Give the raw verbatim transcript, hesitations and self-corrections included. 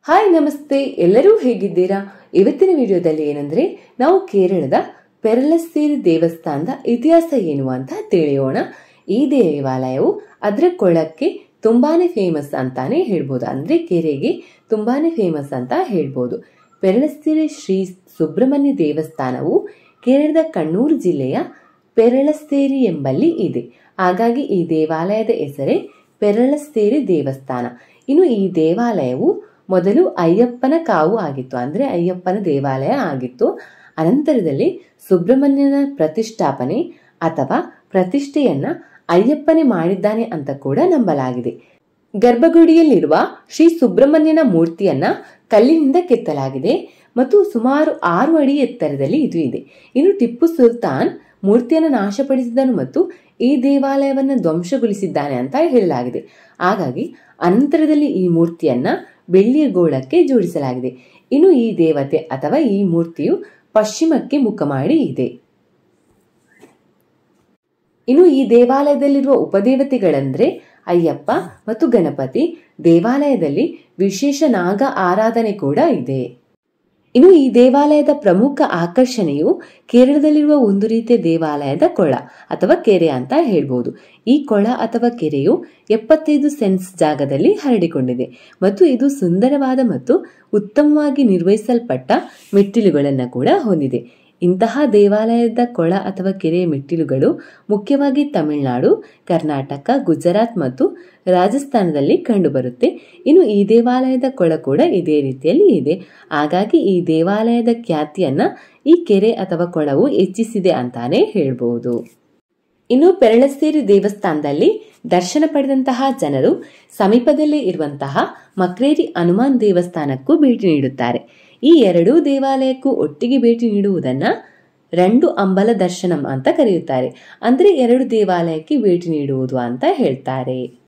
Hi ನಮಸ್ತೆ, ಎಲ್ಲರೂ ಹೇಗಿದ್ದೀರಾ? ಇವತ್ತಿನ ವಿಡಿಯೋದಲ್ಲಿ ಏನಂದ್ರೆ ನಾವು ಕೇರಳದ ಪೆರಲಸ್ಸೇರಿ ದೇವಸ್ಥಾನದ ಇತಿಹಾಸ ಏನು ಅಂತ ತಿಳಿಯೋಣ. ಈ ದೇವಾಲಯವು ಅದರ ಕೊಳಕ್ಕೆ ತುಂಬಾನೇ ಫೇಮಸ್ ಅಂತಾನೆ ಹೇಳ್ಬೋದು. ಅಂದ್ರೆ ಕೆರೆಗೆ ತುಂಬಾನೇ ಫೇಮಸ್ ಅಂತ ಹೇಳ್ಬೋದು. ಪೆರಲಸ್ಸೇರಿ ಶ್ರೀ ಸುಬ್ರಹ್ಮಣ್ಯ ದೇವಸ್ಥಾನವು ಕೇರಳದ ಕಣ್ಣೂರು ಜಿಲ್ಲೆಯ ಪೆರಲಸ್ಸೇರಿ ಎಂಬಲ್ಲಿ ಇದೆ. ಹಾಗಾಗಿ ಈ ದೇವಾಲಯದ ಹೆಸರೇ ಪೆರಲಸ್ಸೇರಿ ದೇವಸ್ಥಾನ. ಇನ್ನು ಈ ದೇವಾಲಯವು ಮೊದಲು ಅಯ್ಯಪ್ಪನ ಕಾವು ಆಗಿತ್ತು, ಅಂದ್ರೆ ಅಯ್ಯಪ್ಪನ ದೇವಾಲಯ ಆಗಿತ್ತು. ಅನಂತರದಲ್ಲಿ ಸುಬ್ರಹ್ಮಣ್ಯನ ಪ್ರತಿಷ್ಠಾಪನೆ ಅಥವಾ ಪ್ರತಿಷ್ಠೆಯನ್ನ ಅಯ್ಯಪ್ಪನೇ ಮಾಡಿದ್ದಾನೆ ಅಂತ ಕೂಡ ನಂಬಲಾಗಿದೆ. ಗರ್ಭಗುಡಿಯಲ್ಲಿರುವ ಶ್ರೀ ಸುಬ್ರಹ್ಮಣ್ಯನ ಮೂರ್ತಿಯನ್ನ ಕಲ್ಲಿನಿಂದ ಕೆತ್ತಲಾಗಿದೆ ಮತ್ತು ಸುಮಾರು ಆರು ಅಡಿ ಎತ್ತರದಲ್ಲಿ ಇದು ಇದೆ. ಇನ್ನು ಟಿಪ್ಪು ಸುಲ್ತಾನ್ ಮೂರ್ತಿಯನ್ನು ನಾಶಪಡಿಸಿದನು ಮತ್ತು ಈ ದೇವಾಲಯವನ್ನು ಧ್ವಂಸಗೊಳಿಸಿದ್ದಾನೆ ಅಂತ ಹೇಳಲಾಗಿದೆ. ಹಾಗಾಗಿ ಅನಂತರದಲ್ಲಿ ಈ ಮೂರ್ತಿಯನ್ನ ಬೆಳ್ಳಿಯ ಗೋಳಕ್ಕೆ ಜೋಡಿಸಲಾಗಿದೆ. ಇನ್ನು ಈ ದೇವತೆ ಅಥವಾ ಈ ಮೂರ್ತಿಯು ಪಶ್ಚಿಮಕ್ಕೆ ಮುಖ ಮಾಡಿ ಇದೆ. ಇನ್ನು ಈ ದೇವಾಲಯದಲ್ಲಿರುವ ಉಪದೇವತೆಗಳಂದ್ರೆ ಅಯ್ಯಪ್ಪ ಮತ್ತು ಗಣಪತಿ. ದೇವಾಲಯದಲ್ಲಿ ವಿಶೇಷ ನಾಗ ಆರಾಧನೆ ಕೂಡ ಇದೆ. ಇನ್ನು ಈ ದೇವಾಲಯದ ಪ್ರಮುಖ ಆಕರ್ಷಣೆಯು ಕೇರಳದಲ್ಲಿರುವ ಒಂದು ರೀತಿಯ ದೇವಾಲಯದ ಕೊಳ ಅಥವಾ ಕೆರೆ ಅಂತ ಹೇಳ್ಬೋದು. ಈ ಕೊಳ ಅಥವಾ ಕೆರೆಯು ಎಪ್ಪತ್ತೈದು ಸೆನ್ಸ್ ಜಾಗದಲ್ಲಿ ಹರಡಿಕೊಂಡಿದೆ ಮತ್ತು ಇದು ಸುಂದರವಾದ ಮತ್ತು ಉತ್ತಮವಾಗಿ ನಿರ್ವಹಿಸಲ್ಪಟ್ಟ ಮೆಟ್ಟಿಲುಗಳನ್ನು ಕೂಡ ಹೊಂದಿದೆ. ಇಂತಹ ದೇವಾಲಯದ ಕೊಳ ಅಥವಾ ಕೆರೆಯ ಮೆಟ್ಟಿಲುಗಳು ಮುಖ್ಯವಾಗಿ ತಮಿಳುನಾಡು, ಕರ್ನಾಟಕ, ಗುಜರಾತ್ ಮತ್ತು ರಾಜಸ್ಥಾನದಲ್ಲಿ ಕಂಡುಬರುತ್ತೆ. ಇನ್ನು ಈ ದೇವಾಲಯದ ಕೊಳ ಕೂಡ ಇದೇ ರೀತಿಯಲ್ಲಿ ಇದೆ. ಹಾಗಾಗಿ ಈ ದೇವಾಲಯದ ಖ್ಯಾತಿಯನ್ನ ಈ ಕೆರೆ ಅಥವಾ ಕೊಳವು ಹೆಚ್ಚಿಸಿದೆ ಅಂತಾನೆ ಹೇಳ್ಬಹುದು. ಇನ್ನು ಪೆರಲಸ್ಸೇರಿ ದೇವಸ್ಥಾನದಲ್ಲಿ ದರ್ಶನ ಪಡೆದಂತಹ ಜನರು ಸಮೀಪದಲ್ಲೇ ಇರುವಂತಹ ಮಕ್ರೇರಿ ಹನುಮಾನ್ ದೇವಸ್ಥಾನಕ್ಕೂ ಭೇಟಿ ನೀಡುತ್ತಾರೆ. ಈ ಎರಡೂ ದೇವಾಲಯಕ್ಕೂ ಒಟ್ಟಿಗೆ ಭೇಟಿ ನೀಡುವುದನ್ನ ರಂಡು ಅಂಬಲ ದರ್ಶನಂ ಅಂತ ಕರೆಯುತ್ತಾರೆ. ಅಂದ್ರೆ ಎರಡು ದೇವಾಲಯಕ್ಕೆ ಭೇಟಿ ನೀಡುವುದು ಅಂತ ಹೇಳ್ತಾರೆ.